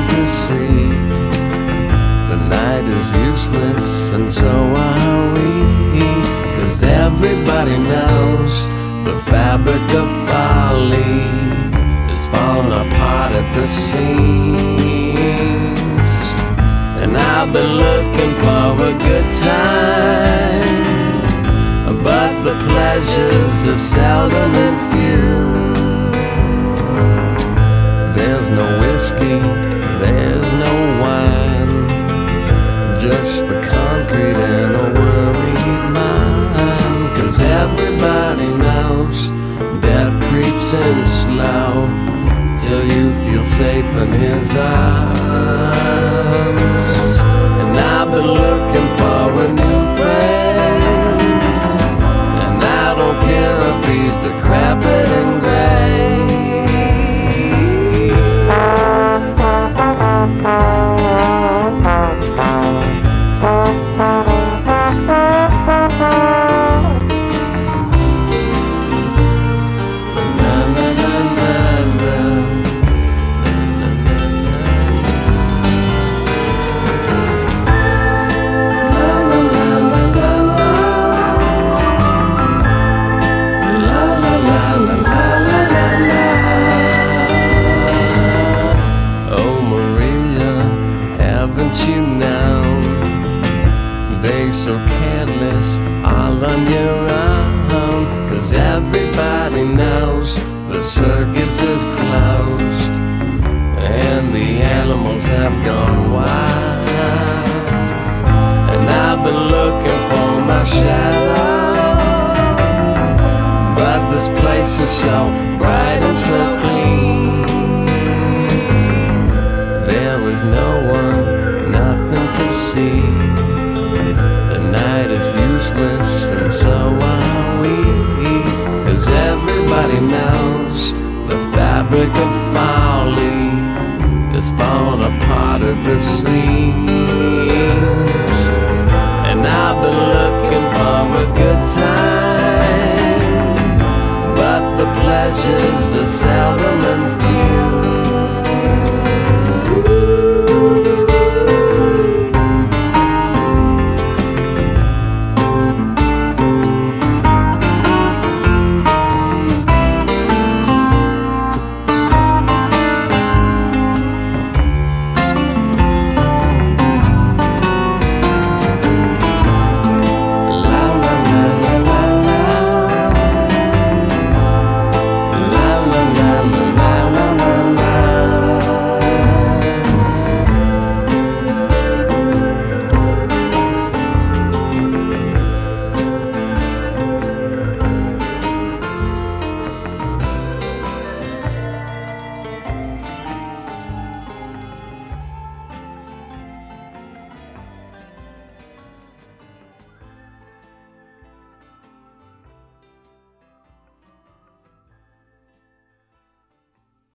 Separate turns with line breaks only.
to see. The night is useless and so are we, 'cause everybody knows the fabric of folly is falling apart at the seams. And I've been looking for a good time, but the pleasures are seldom and few. There's no whiskey, there's no wine, just the concrete and a worried mind. 'Cause everybody knows death creeps in slow, till you feel safe in his arms. And I've been looking for a new friend, and I don't care if he's decrepit and gray. You know, they so careless, all on your own. 'Cause everybody knows the circus is closed and the animals have gone wild. And I've been looking for my shadow, but this place is so bright and so clean. There is no one, nothing to see. The night is useless and so are we, 'cause everybody knows the fabric of folly is falling apart at the seams. And I've been looking for a good time, but the pleasures are seldom and few.